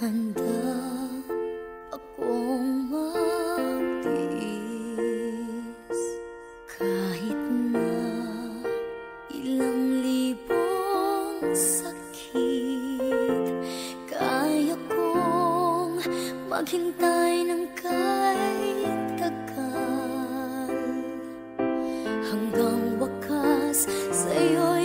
handa akong magtiis kahit na ilang libong sakit. Kaya kong maghintay ng kahit tagal, hanggang wakas sa'yo'y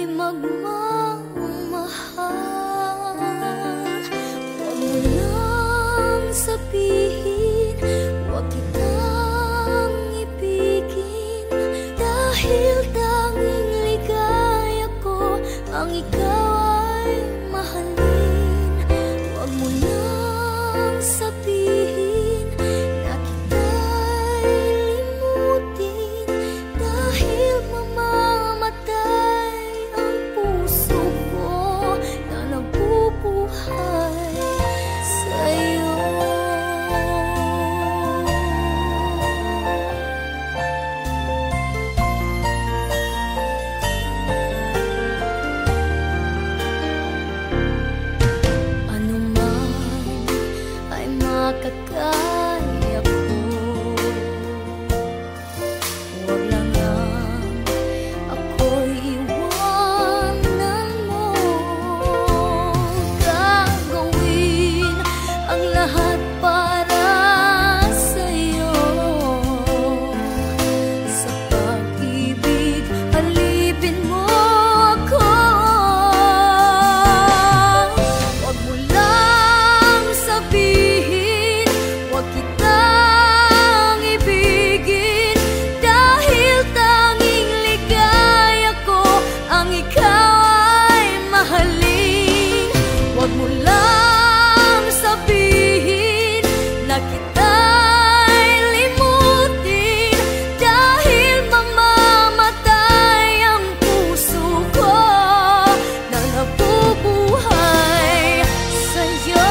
magmamahal. Huwag mo lang sabihin, huwag kitang ibigin, dahil tanging ligaya ko ang ikaw ay mahalin. Huwag mo lang sabihin na kita'y limutin, dahil mamamatay ang puso ko na nabubuhay sa'yo. Ano man ay makakaya ko, huwag lang ang ako'y iwanan mo. Gagawin ang lahat para sa'yo. Sa pag-ibig, alipin mo ako. Huwag mo lang sabihin, huwag kitang ibigin, dahil tanging ligaya ko ang ikaw ay mahalin. Huwag mo lang sabihin na kita'y limutin, dahil mamamatay ang puso ko na nabubuhay sa'yo.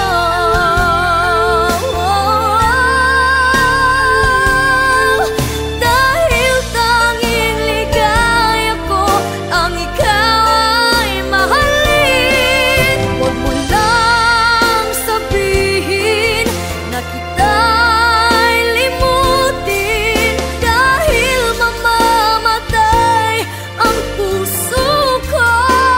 Dahil tanging ligaya ko ang ikaw ay mahalin. Huwag mo lang sabihin na kita'y limutin, dahil mamamatay ang puso ko.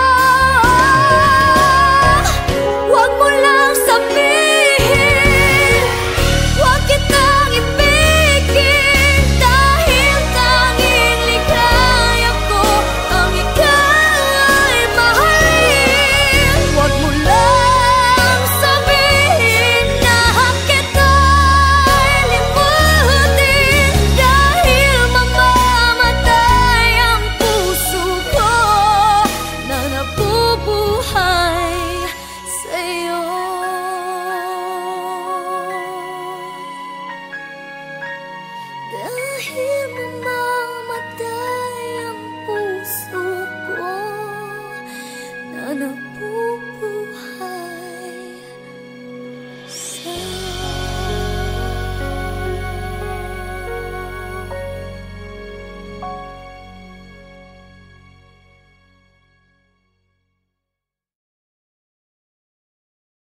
Huwag mo lang sabihin, huwag kitang ibigin, dahil tanging ligaya ko ang ikaw ay mahalin. Huwag mo lang sabihin na kita'y limutin, dahil mamamatay ang puso ko na nabubuhay sa'yo. Dahil mamamatay ang puso ko na nabubuhay